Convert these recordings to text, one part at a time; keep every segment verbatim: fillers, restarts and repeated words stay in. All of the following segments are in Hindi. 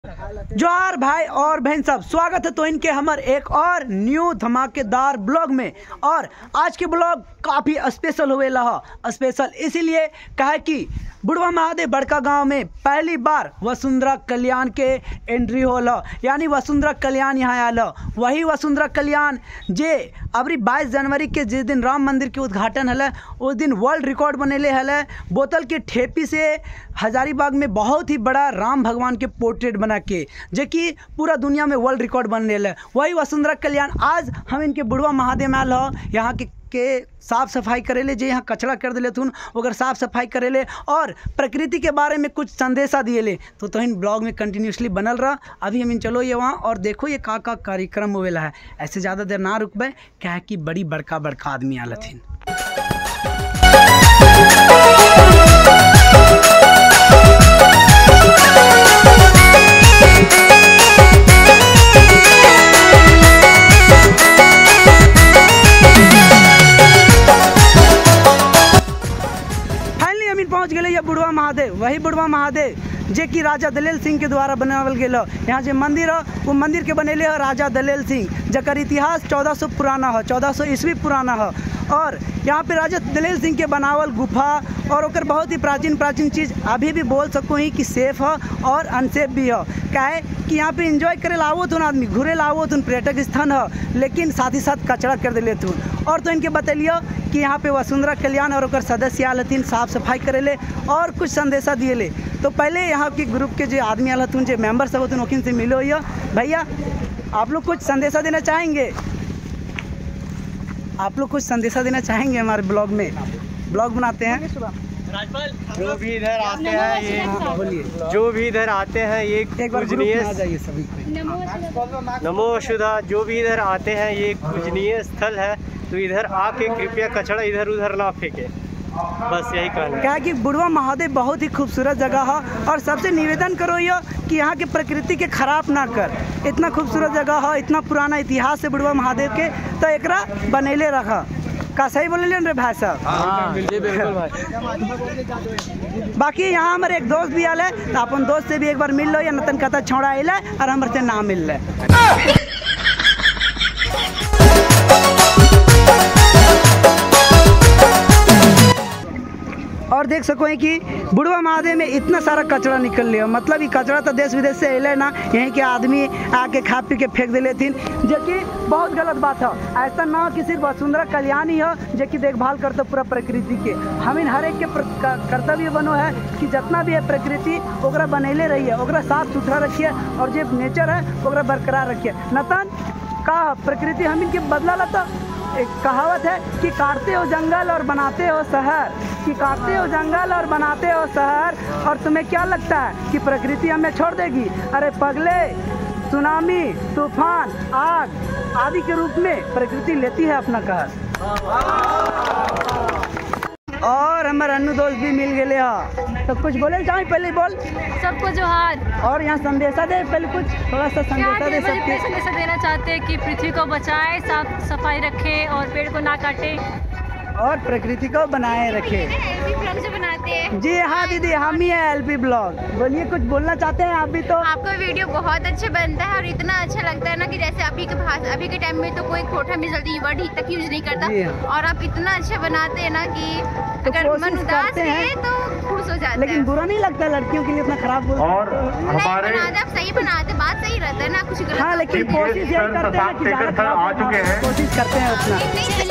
जोहार भाई और बहन सब, स्वागत है तो इनके हमार एक और न्यू धमाकेदार ब्लॉग में। और आज के ब्लॉग काफ़ी स्पेशल हुए रहा। स्पेशल इसीलिए कहे कि बुढ़वा महादेव बड़का गांव में पहली बार वसुंधरा कल्याण के एंट्री होला, यानी वसुंधरा कल्याण यहाँ आयल। वही वसुंधरा कल्याण जे अबरी बाईस जनवरी के जिस दिन राम मंदिर के उद्घाटन हल उस दिन वर्ल्ड रिकॉर्ड बनेले हल। बोतल के ठेपी से हजारीबाग में बहुत ही बड़ा राम भगवान के पोर्ट्रेट बना के जो कि पूरा दुनिया में वर्ल्ड रिकॉर्ड बन रहा है। वही वसुंधरा कल्याण आज हम इनके बुढ़वा महादेव में आल हो। यहाँ के के साफ़ सफाई करेले, जो यहाँ कचरा कर दिले थुन अगर साफ़ सफाई करेले और प्रकृति के बारे में कुछ संदेशा दिए ले तो तो इन ब्लॉग में कंटिन्यूसली बनल रहा। अभी हम इन चलो ये वहाँ और देखो ये का का कार्यक्रम होवेला है। ऐसे ज़्यादा देर ना रुकबे, क्या है कि बड़ी बड़का बड़का आदमी आलथिन। पहुँच गए ये बुढ़वा महादेव, वही बुढ़वा महादेव जे कि राजा दलेल सिंह के द्वारा बनावल गया। यहाँ जो मंदिर है वो मंदिर के बनेले है राजा दलेल सिंह, जकर इतिहास चौदह सौ पुराना है, चौदह सौ ईस्वी पुराना है। और यहाँ पे राजा दलेल सिंह के बनावल गुफा और ओकर बहुत ही प्राचीन प्राचीन चीज़ अभी भी बोल सको ही कि सेफ है और अनसेफ भी है। क्या है कि यहाँ पे एंजॉय करे लावो तुन आदमी, घूरे लावो तुन, पर्यटक स्थान है, लेकिन साथ ही साथ कचरा कर दिले तुन। और तो इनके बतलियो कि यहाँ पे वसुंधरा कल्याण और ओकर सदस्य आल हथिन, साफ सफाई करेले और कुछ संदेशा दिए ले। तो पहले यहाँ के ग्रुप के जो आदमी आल हथिन, जो मेम्बर सब होते उनसे से मिलो। ये भैया आप लोग कुछ संदेशा देना चाहेंगे? आप लोग कुछ संदेशा देना चाहेंगे? हमारे ब्लॉग में ब्लॉग बनाते हैं, जो भी इधर आते हैं ये बोलिए, जो भी इधर आते हैं ये पूजनीय, नमो शुदा, जो भी इधर आते हैं ये पूजनीय स्थल है। तो इधर आके कृपया कचरा इधर उधर ना फेंके, बस यही कहना है। क्या कि बुढ़वा महादेव बहुत ही खूबसूरत जगह है और सबसे निवेदन करो ये कि यहाँ के प्रकृति के खराब ना कर। इतना खूबसूरत जगह है, इतना पुराना इतिहास है बुढ़वा महादेव के, तो एकरा बनैले रखा। का सही बोले रे भाई साहब? हाँ, बिल्कुल भाई। बाकी यहाँ हमारे एक दोस्त भी आल है, तो अपन दोस्त से भी एक बार मिल लो या नतन कथा छोड़ा आइला और हमारे से ना मिल रहा। और देख सको है कि बुढ़वा महादेव में इतना सारा कचरा निकल लिया, मतलब ये कचरा तो देश विदेश से अल ना, यहीं के आदमी आके खा पी के फेंक दिले थी, जो कि बहुत गलत बात है। ऐसा ना कि सिर्फ वसुंधरा कल्याण ही है जो कि देखभाल करते पूरा प्रकृति के। हम इन हर एक के कर्तव्य बनो है कि जितना भी है प्रकृति ओकरा बनैले रहिए, ओकरा साफ सुथरा रखिए और जो नेचर है ओकरा बरकरार रखिए। नतन का प्रकृति हम इनके बदला लाता। एक कहावत है कि काटते हो जंगल और बनाते हो शहर, कि काटते हो जंगल और बनाते हो शहर, और तुम्हें क्या लगता है कि प्रकृति हमें छोड़ देगी? अरे पगले, सुनामी, तूफान, आग आदि के रूप में प्रकृति लेती है अपना कहर। और हमारे अन्नू दोस्त भी मिल गए हैं, तो कुछ बोले चाहे पहले बोल सबको जोहार। और यहाँ संदेशा दे, पहले कुछ थोड़ा सा संदेशा दे सबके। संदेशा देना चाहते हैं कि पृथ्वी को बचाए, साफ सफाई रखे और पेड़ को ना काटे और प्रकृति को बनाए रखे। एलपी ब्लॉग जो बनाते हैं। जी हाँ दीदी, हम ही है एलपी ब्लॉग। बोलिए, कुछ बोलना चाहते हैं आप भी? तो आपका वीडियो बहुत अच्छा बनता है और इतना अच्छा लगता है ना कि जैसे अभी के भाष अभी के टाइम में तो कोई खोटा में जल्दी वर्ड तक यूज नहीं करता, और आप इतना अच्छा बनाते हैं ना कि तो अगर मन उदास है तो खुश हो जाता है। लेकिन बुरा नहीं लगता लड़कियों के लिए इतना खराब बोलते? और हमारे आप सही बनाते, बात सही रहता है ना, कुछ गलत। हाँ, लेकिन कोशिश यही करते हैं कि ज़्यादा खराब आ चुके हैं, कोशिश करते हैं उतना।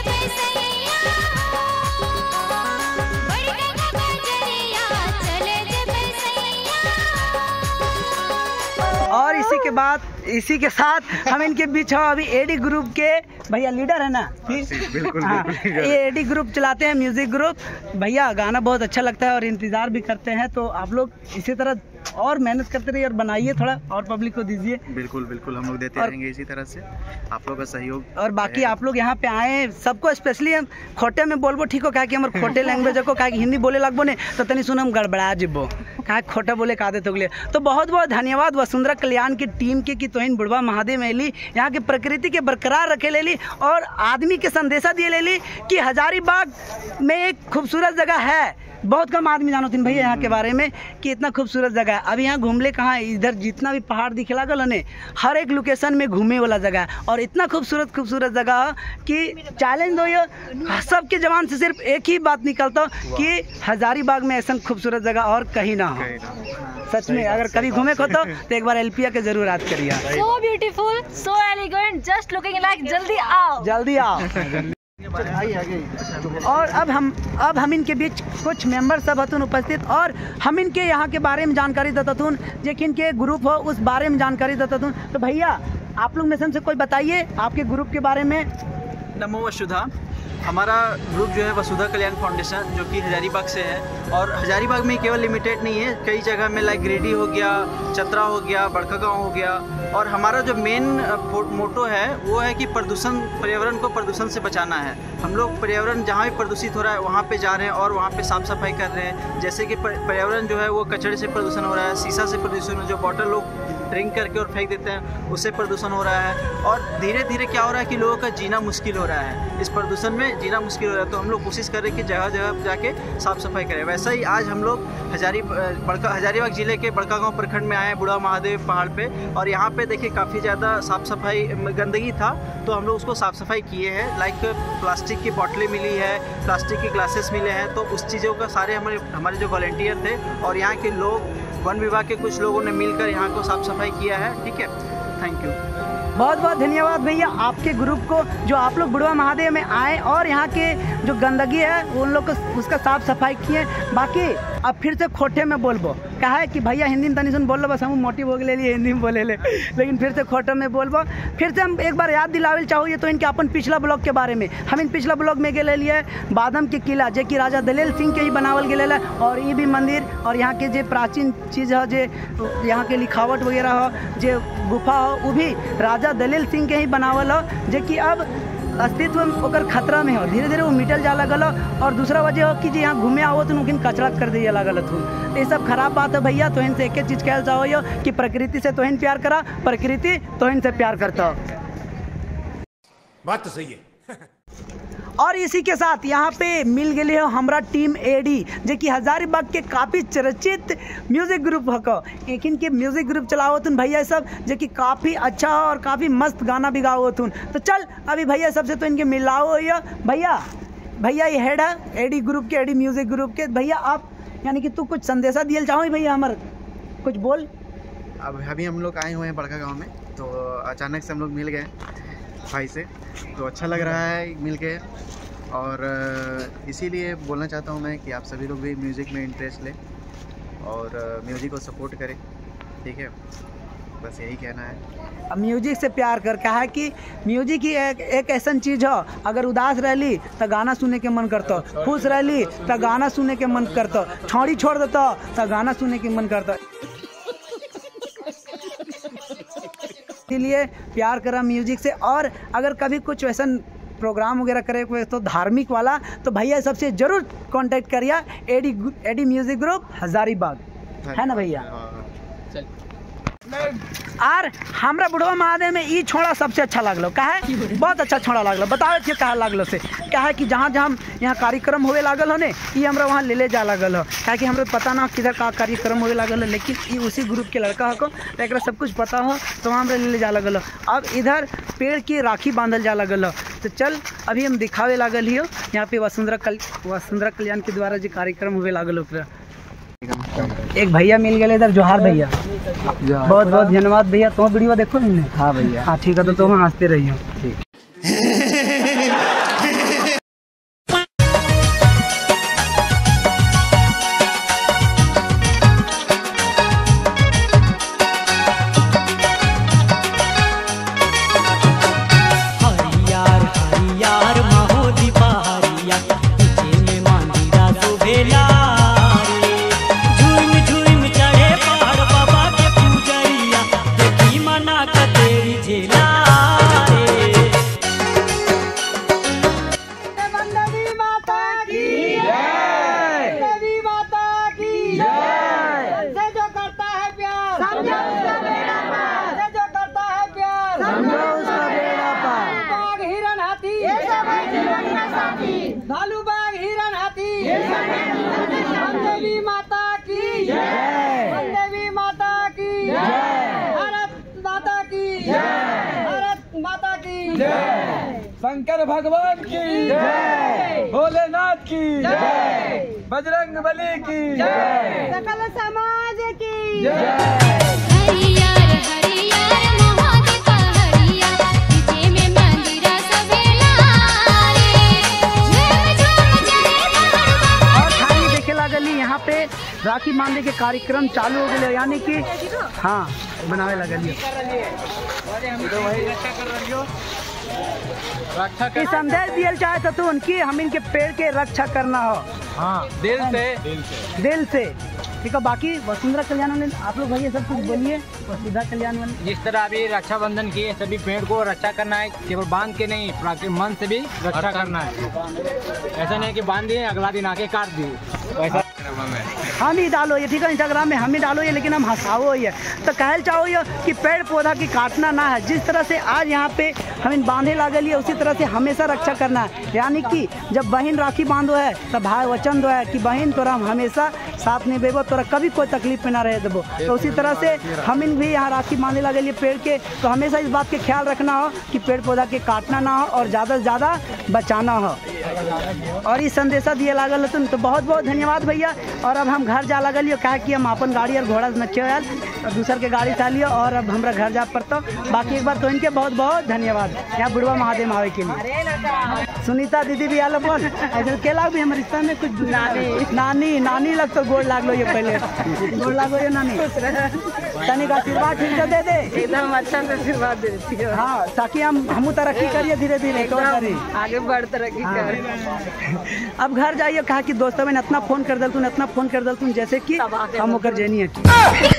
और इसी के बाद इसी के साथ हम इनके बीच हो अभी एडी ग्रुप के भैया लीडर है ना? बिल्कुल, हाँ, बिल्कुल। ये एडी ग्रुप चलाते हैं, म्यूजिक ग्रुप। भैया गाना बहुत अच्छा लगता है और इंतज़ार भी करते हैं, तो आप लोग इसी तरह और मेहनत करते रहिए और बनाइए थोड़ा और पब्लिक को दीजिए। बिल्कुल बिल्कुल, हम लोग देते और, रहेंगे इसी तरह से आप लोग का सहयोग। और बाकी आप लोग यहाँ पे आए सबको, स्पेशली हम खोटे में बोलबो ठीक हो, क्या कि हमारे खोटे लैंग्वेज को क्या हिंदी बोले लगबो ने तो तनी सुन हम गड़बड़ा जीबो, क्या खोटा बोले का आदत हो गए। तो बहुत बहुत धन्यवाद वसुंधरा कल्याण की टीम के कि तोहिन बुढ़वा महादेव में ली, यहाँ की प्रकृति के बरकरार रखे ले ली और आदमी के संदेशा दिए ले ली कि हजारीबाग में एक खूबसूरत जगह है। बहुत कम आदमी जानो तीन भैया यहाँ के बारे में कि इतना खूबसूरत जगह जगह है। अभी यहाँ घूमले कहाँ है, इधर जितना भी पहाड़ दिखे लागल ने हर एक लोकेशन में घूमे वाला जगह है और इतना खूबसूरत खूबसूरत जगह है कि चैलेंज दो ये सबके जवान से सिर्फ एक ही बात निकलता कि हजारीबाग में ऐसा खूबसूरत जगह और कहीं ना हो। सच में अगर कभी घूमे को तो, तो एक बार एलपिया के जरूर याद करिए। So beautiful, so elegant, just looking like जल्दी आओ जल्दी आओ। और अब हम अब हम इनके बीच कुछ मेंबर सब हतुन उपस्थित और हम इनके यहाँ के बारे में जानकारी देता थून, लेकिन के ग्रुप हो उस बारे में जानकारी देता थून। तो भैया आप लोग में से कोई बताइए आपके ग्रुप के बारे में। नमो वसुधा। हमारा ग्रुप जो है वसुधा कल्याण फाउंडेशन जो कि हजारीबाग से है और हजारीबाग में केवल लिमिटेड नहीं है, कई जगह में लाइक गिरिडीह हो गया, चतरा हो गया, बड़का गांव हो गया। और हमारा जो मेन मोटो है वो है कि प्रदूषण, पर्यावरण को प्रदूषण से बचाना है। हम लोग पर्यावरण जहाँ भी प्रदूषित हो रहा है वहाँ पे जा रहे हैं और वहाँ पे साफ़ सफाई कर रहे हैं। जैसे कि पर्यावरण जो है वो कचरे से प्रदूषण हो रहा है, शीशा से प्रदूषण, जो बॉटल लोग ड्रिंक करके और फेंक देते हैं उससे प्रदूषण हो रहा है। और धीरे धीरे क्या हो रहा है कि लोगों का जीना मुश्किल हो रहा है, इस प्रदूषण में जीना मुश्किल हो रहा है। तो हम लोग कोशिश कर रहे हैं कि जगह जगह जाके साफ़ सफाई करें। वैसा ही आज हम लोग हजारी बड़का हजारीबाग ज़िले के बड़का गांव प्रखंड में आए हैं, बूढ़ा महादेव पहाड़ पे। और यहाँ पे देखिए काफ़ी ज़्यादा साफ़ सफाई, गंदगी था तो हम लोग उसको साफ़ सफाई किए हैं। लाइक प्लास्टिक की बोतलें मिली है, प्लास्टिक के ग्लासेस मिले हैं, तो उस चीज़ों का सारे हमारे हमारे जो वॉलंटियर थे और यहाँ के लोग, वन विभाग के कुछ लोगों ने मिलकर यहाँ को साफ़ सफाई किया है। ठीक है, थैंक यू। बहुत बहुत धन्यवाद भैया आपके ग्रुप को जो आप लोग बुढ़वा महादेव में आए और यहाँ के जो गंदगी है उन लोग को उसका साफ सफाई किए। बाकी अब फिर से खोटे में बोलबो कहा है कि भैया हिंदी में तनी सुन बोल लो, बस हम मोटिव हो गए लिए हिंदी में बोले ले, लेकिन फिर से खोटे में बोलबो। फिर से हम एक बार याद दिलावे चाहिए तो इनके अपन पिछला ब्लॉग के बारे में। हम इन पिछला ब्लॉग में गए लिए बादम के किला जो कि राजा दलेल सिंह के ही बनावल गए और ये भी मंदिर और यहाँ के जो प्राचीन चीज़ है, जो यहाँ के लिखावट वगैरह हो, जो गुफा हो, वो भी राजा दलेल सिंह के ही बनावल हो, जो कि अब अस्तित्व ओकर खतरा में हो, धीरे धीरे वो मिटल जा लगल हो। और दूसरा वजह हो कि जो यहाँ घूमे आओ तो उनकी कचरा कर दिया लगल थून, तो ये सब खराब बात है भैया। तो इनसे एक एक चीज़ कहल चाहो कि प्रकृति से तो इन प्यार करा, प्रकृति तो इनसे प्यार करता हो। बात तो सही है। और इसी के साथ यहाँ पे मिल गए हो हमारा टीम एडी जो कि हजारीबाग के काफ़ी चर्चित म्यूजिक ग्रुप हको। एक इनके म्यूजिक ग्रुप चलाओ तुन भैया सब जो कि काफ़ी अच्छा और काफ़ी मस्त गाना भी गाओ तुन। तो चल अभी भैया सबसे तो इनके मिलाओ या भैया भैया ये हेड है एडी ग्रुप के, एडी म्यूजिक ग्रुप के। भैया आप यानी कि तू कुछ संदेशा दिया चाहो भैया हमारे, कुछ बोल। अब अभी हम लोग आए हुए हैं बड़का गाँव में, तो अचानक से हम लोग मिल गए भाई से, तो अच्छा लग रहा है मिल के। और इसीलिए बोलना चाहता हूँ मैं कि आप सभी लोग भी म्यूज़िक में इंटरेस्ट लें और म्यूज़िक को सपोर्ट करें। ठीक है, बस यही कहना है। अब म्यूजिक से प्यार कर कहा है कि म्यूजिक ही एक, एक ऐसा चीज़ हो, अगर उदास रहली तो गाना सुनने के मन करता, खुश रहली तो गाना सुनने के मन करता, छौड़ी छोड़ देता तो गाना सुनने के मन करता। इसीलिए प्यार करा म्यूजिक से। और अगर कभी कुछ वैसा प्रोग्राम वगैरह करे कोई तो धार्मिक वाला, तो भैया सबसे जरूर कांटेक्ट करिए, AD AD music group Hazaribagh, है ना भैया। आर हमरा बुढ़वा महादेव में ई छोड़ा सबसे अच्छा लगलो, कहा है बहुत अच्छा छोड़ा लगलो। बताओ थे कहा लगलो से क्या है कि जहाँ जहाँ यहाँ कार्यक्रम होवे लागल हो ने ये हमरा वहाँ ले ले जा लगल हो, क्या कि हमरा पता ना किधर का कार्यक्रम होवे लागल हो, लेकिन ये उसी ग्रुप के लड़का हो तो एक सब कुछ पता हो तो वहाँ हमरा ले ले जा लगल हो। अब इधर पेड़ की राखी बांधल जा लगल हो, तो चल अभी हम दिखावे लागल ही हो यहाँ पे वसुंधरा कल वसुंधरा कल्याण के द्वारा जो कार्यक्रम होवे लागल हो। एक भैया मिल गए इधर, जोहार भैया। बहुत बहुत धन्यवाद भैया। तो वीडियो देखो इन्हें। हाँ भैया, हाँ ठीक है, तो तुम हंसते रहिए। ठीक भालूबाग हिरन हाथी, देवी माता की जय, देवी जय, शंकर भगवान की जय, भोलेनाथ की जय, बजरंग बली की जय, सकल समाज की जय। यहाँ पे राखी बांधे के कार्यक्रम चालू हो गए, यानी कि हाँ बनावे लगलियो की संदेश दिया चाहे तो उनकी हम इनके पेड़ के रक्षा करना हो। हाँ दिल से दिल से ठीक है। बाकी वसुंधरा कल्याण में आप लोग भैया सब कुछ बोलिए। वसुंधरा कल्याण में जिस तरह अभी रक्षाबंधन की सभी पेड़ को रक्षा करना है, केवल बांध के नहीं प्राकृतिक मन से भी रक्षा करना है। ऐसा नहीं कि बांध दिए अगला दिन आके काट दिए, वैसा हम ही डालो ये ठीक है। इंस्टाग्राम में हम ही डालो ये, लेकिन हम हंसाओ ये तो कहल चाहो ये कि पेड़ पौधा की काटना ना है। जिस तरह से आज यहाँ पे हम इन बांधे लागल है, उसी तरह से हमेशा रक्षा करना है। यानी कि जब बहन राखी बांधो है तो भाई वचन दो है कि बहन तोरा हम हमेशा साथ में बेबो, तोरा कभी कोई तकलीफ में ना रहे देबो। तो उसी तरह से हम इन भी यहाँ राखी बांधे लागल है पेड़ के, तो हमेशा इस बात के ख्याल रखना हो कि पेड़ पौधा के काटना ना हो और ज़्यादा से ज़्यादा बचाना हो। और ये संदेशा दिए लागल तुम तो बहुत बहुत धन्यवाद भैया। और अब हम घर जा लगलियो कहा कि हम अपन गाड़ी और घोड़ा नचे आयल और दूसर के गाड़ी से लियो और अब हमारा घर जा पड़ता। बाकी एक बार तो इनके बहुत बहुत धन्यवाद यहाँ बुढ़वा महादेव आवे के लिए। सुनीता दीदी भी आलो बोल ऐसे के लाग भी हमारे रिश्ता में कुछ नानी नानी नानी लग तो गोड़ लाग लो ये पहले गोड़ लागो ये नानी तनी का आशीर्वाद ठीक से दे दे एकदम अच्छा से आशीर्वाद देती है। हाँ ताकि हम हम तरक्की करिए धीरे धीरे आगे बढ़ तरक्की कर। अब घर जाइए कहा कि दोस्तों मैंने इतना फोन कर दल तूने इतना फोन कर दल तुम जैसे कि हम होकर जेनी है।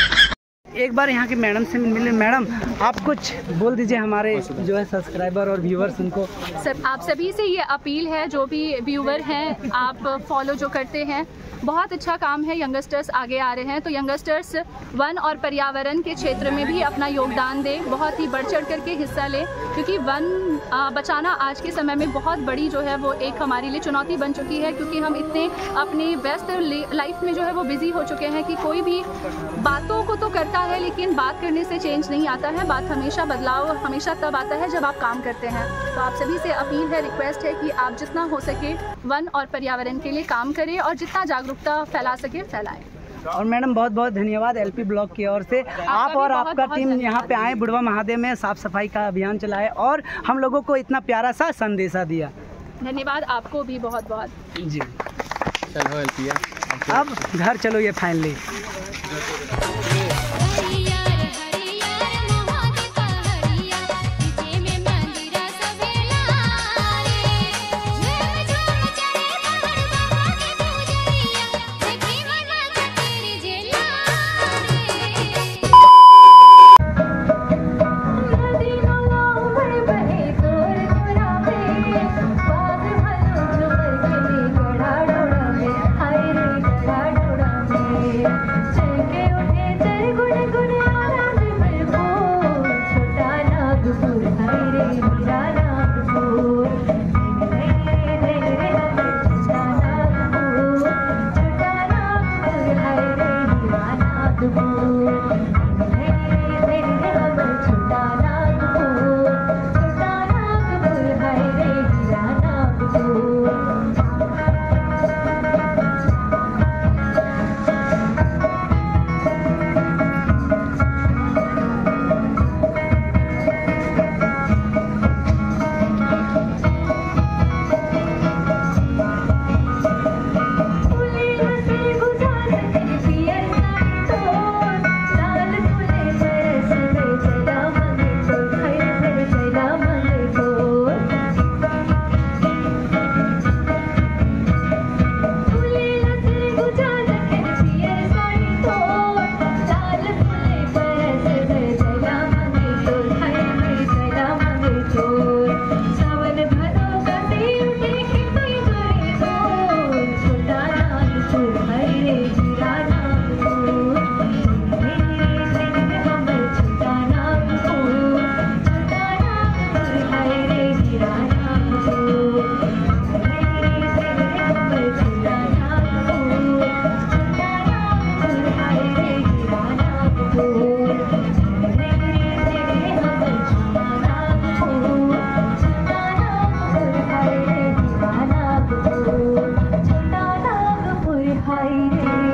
एक बार यहाँ के मैडम से मिले। मैडम आप कुछ बोल दीजिए हमारे जो है सब्सक्राइबर और व्यूवर्स उनको। सर आप सभी से ये अपील है, जो भी व्यूवर हैं आप फॉलो जो करते हैं, बहुत अच्छा काम है। यंगस्टर्स आगे आ रहे हैं तो यंगस्टर्स वन और पर्यावरण के क्षेत्र में भी अपना योगदान दें, बहुत ही बढ़ चढ़ करके हिस्सा लें, क्योंकि वन आ, बचाना आज के समय में बहुत बड़ी जो है वो एक हमारे लिए चुनौती बन चुकी है। क्योंकि हम इतने अपने व्यस्त लाइफ में जो है वो बिज़ी हो चुके हैं कि कोई भी बातों को तो करता है लेकिन बात करने से चेंज नहीं आता है। बात हमेशा बदलाव हमेशा तब आता है जब आप काम करते हैं। तो आप सभी से अपील है, रिक्वेस्ट है कि आप जितना हो सके वन और पर्यावरण के लिए काम करें और जितना जागरूकता फैला सके फैलाएं। और मैडम बहुत बहुत धन्यवाद एलपी ब्लॉक की ओर से आप और बहुत, आपका बहुत टीम यहाँ पे आए, बुढ़वा महादेव में साफ सफाई का अभियान चलाए और हम लोगों को इतना प्यारा सा संदेशा दिया। धन्यवाद आपको भी बहुत बहुत जी। चलो एलपी अब घर चलो ये फाइनली। चल के उठे हाय रे